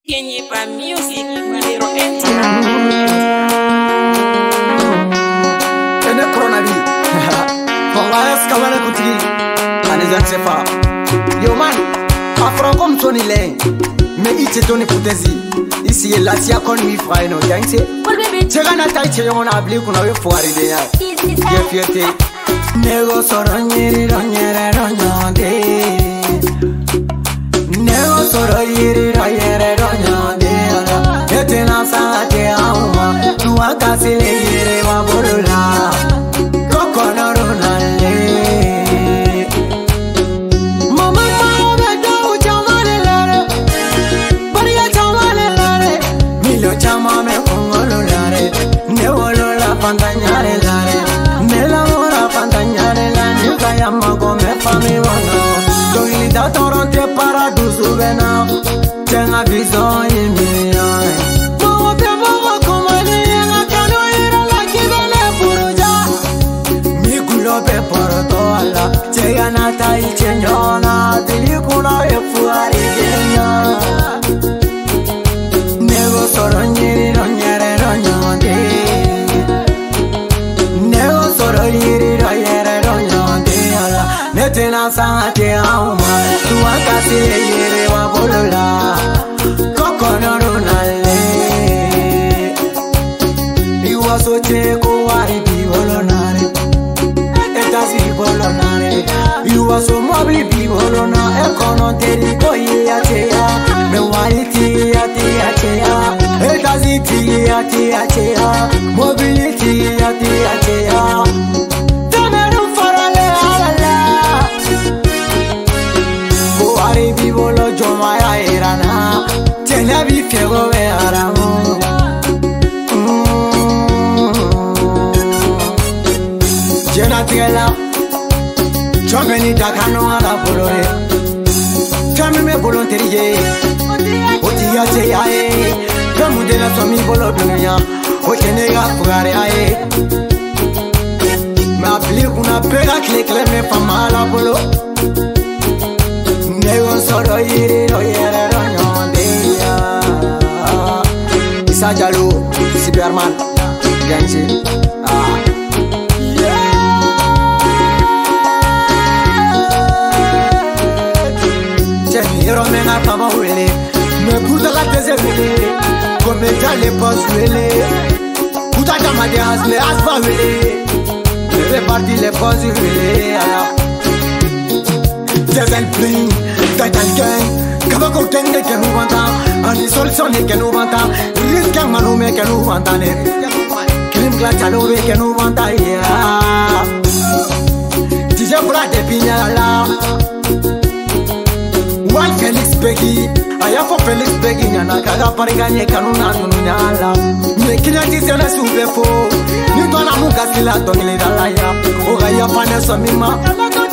Kenye pa music numéro 1 Ene Coronavi Fonga eskamane kutigi Anezanse fa Yo man Afrankom Tony Lane Me ite Tony Putezi Ici est la tia kon mi fra eno Gangse Chega na tai che yon abli kuna we fuari de ya Ye fiete Nego soro nyeri ronyere ronyonde Nego soro yeri ronyere ronyonde Ete na sa te auma Tua kasi le yere wa borula Koko na ronale Mama me do chamale lare Baria chamale lare Milo chama me kongolo lare Neolo la pantanyare lare Nela mora pantanyare la Nika ya mago me fami wana Doilita toronte para dusu vena Tenga vizon imi Mawa pe mawa komali Yenga kano ira la kibele puruja Mikulo pe poroto ala Cheya na tai chenyona Dili kuna e fuari genya Nego soro nyeri ronyere ronyonde Nego soro nyeri ronyere ronyonde ala Nete na sangate auma Tua kasi yere wa bolola Koko no runale Iwa soche ko wari bi bolonare Etasi bolonare Iwa so mobli bi bolona Ekono teri ko ya teya Me wari tiya tiya teya Etasi tiya tiya teya Mobility ya tiya teya Tameru farale alala Ko wari bi bolo joma ya irana Tena bi fiego ve aramu Jena tiela Chomeni dakano ala bolore Chami me volonterie Oti ya te ya e Kamu de la somi bolo dunya Otene ga fugare ya e Ma pli kuna pega kle me famala bolo Nego soro yiri ro yere ro nyonde ya Isa Jalo, Superman, Gangse Hero mena pama wele Me puta la teze wele Kome jale pos wele Puta jama de asle aspa wele Me reparti le pos wele Tezen pling, tezen gang Kaba ko tenge ke nou vanta Ani solutionne ke nou vanta Risque manume ke nou vanta ne Klim gla chalo we ke nou vanta Dije bra de pinya la Wal Felix Peggy Aya fo Felix Peggy Nyana kaga pariganye kanuna nunyala Mekina jisele sube fo Nitwana muka sila tongile dalaya Oga ya pane somima